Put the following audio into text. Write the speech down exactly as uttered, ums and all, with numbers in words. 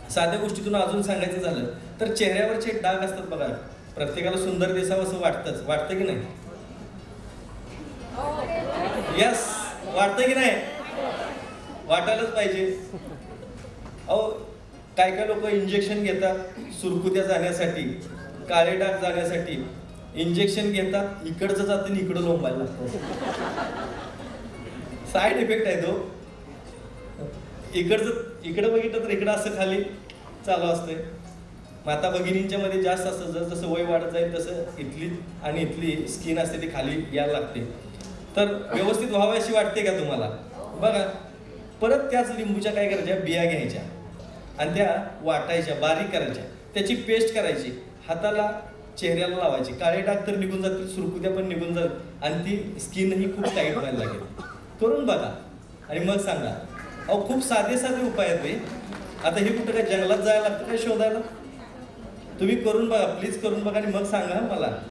साध्या गोष्टीतून अजून सांगायचं झालं तर चेहऱ्यावरचे डाग असतात बघा, प्रत्येकाला सुंदर दिसावं असं वाटतंच, वाटतं की नाही? यस, वाटतं की नाही? वाटायलाच पाहिजे. अहो काय काय लोक इंजेक्शन घेतात सुरकुत्या जाण्यासाठी, काळे डाग जाण्यासाठी. इंजेक्शन घेतात, इकडचं जातं आणि इकडं लोंबायला लागतं. साईड इफेक्ट आहे तो. इकडचं इकडं बघितलं तर इकडं असं खाली चालू असतंय. माता भगिनींच्या मध्ये जास्त असतं, जर जसं वय वाढत जाईल तसं इथली आणि इथली स्किन असते ती खाली यायला लागते. तर व्यवस्थित व्हावं अशी वाटते का तुम्हाला? बघा, परत त्याच लिंबूच्या काय करायच्या, बिया घ्यायच्या आणि त्या वाटायच्या, बारीक करायच्या, त्याची पेस्ट करायची, हाताला चेहऱ्याला लावायची. काळे डाग तर निघून जातील, सुरकुत्या पण निघून जातील आणि ती स्किनही खूप टाईट व्हायला लागेल. करून बघा आणि मग सांगा. अहो खूप साधे साधे उपाय आहेत हे. आता हे कुठं काय जंगलात जायला लागतं काय शोधायला? तुम्ही करून बघा, प्लीज करून बघा आणि मग सांगा मला.